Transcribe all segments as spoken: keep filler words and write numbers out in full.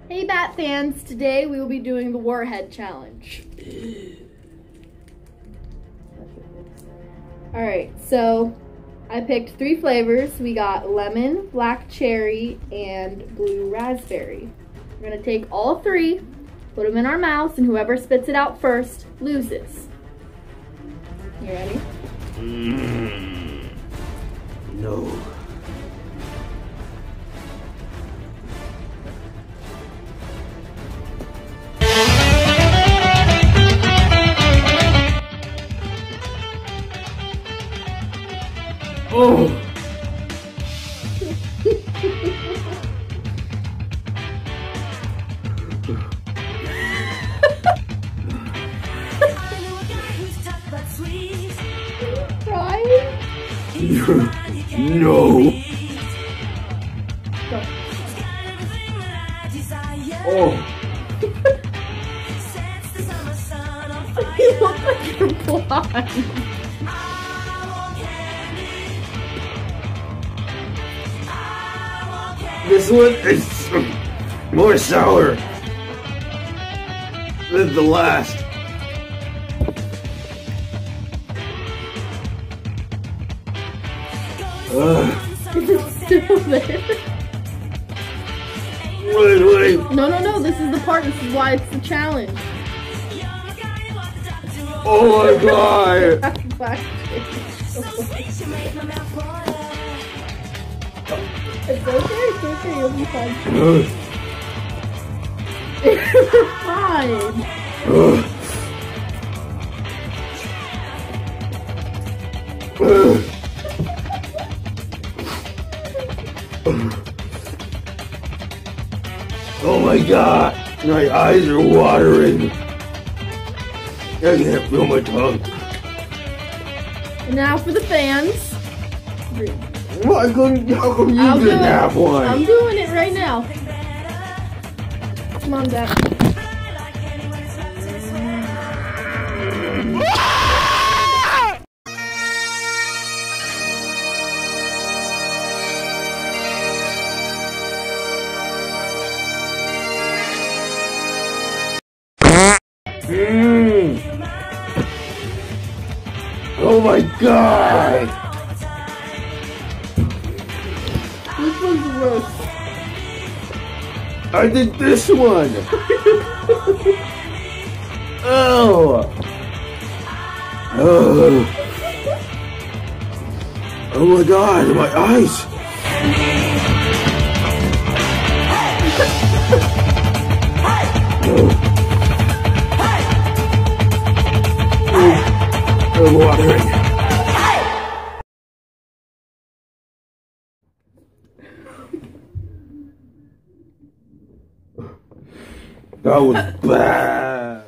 Hey Bat fans, today we will be doing the Warhead Challenge. Alright, so I picked three flavors. We got lemon, black cherry, and blue raspberry. We're gonna take all three, put them in our mouths, and whoever spits it out first loses. You ready? Mm. No. Oh! Crying? No! Oh! You look like you're blind. This one is more sour than the last. Uh, Is it still there? wait, wait. No, no, no, this is the part, this is why it's the challenge. Oh my god. It's okay, it's okay, you'll be fine. Uh, You're fine. uh, uh. Oh my god, my eyes are watering. I can't feel my tongue. And now for the fans. Why couldn't, how come you I'll do didn't it. have one? I'm doing it right now. Come on, Dad. Mm. Oh my god! Which one's the worst? I did this one! Oh! Oh! Oh my god, my eyes! Oh. I'm watering. That was bad.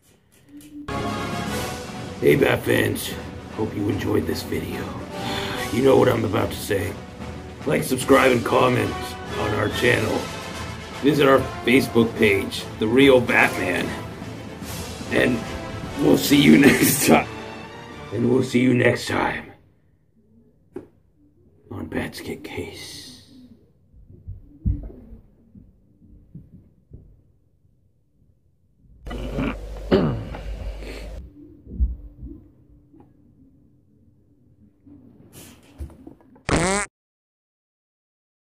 Hey Bat fans, hope you enjoyed this video. You know what I'm about to say. Like, subscribe, and comment on our channel. Visit our Facebook page, The Real Batman. And we'll see you next time. And we'll see you next time on Bats Get Case.